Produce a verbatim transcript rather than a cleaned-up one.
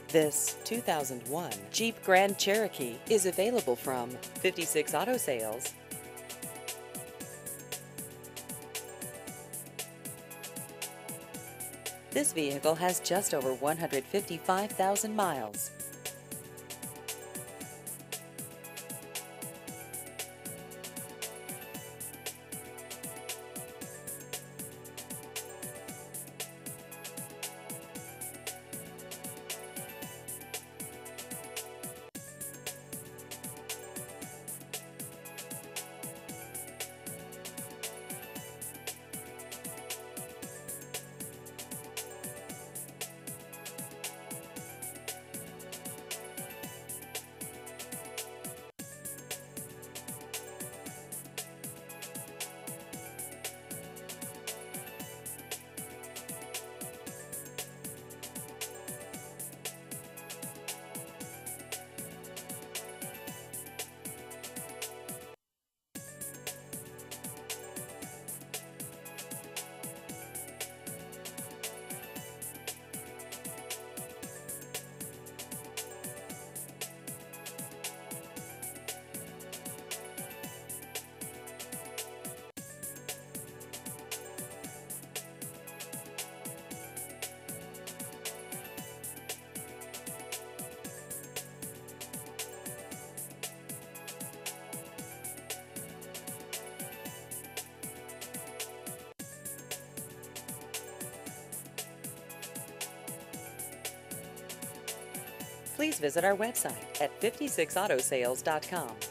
This two thousand one Jeep Grand Cherokee is available from fifty-six Auto Sales. This vehicle has just over one hundred fifty-five thousand miles. Please visit our website at fifty-six auto sales dot com.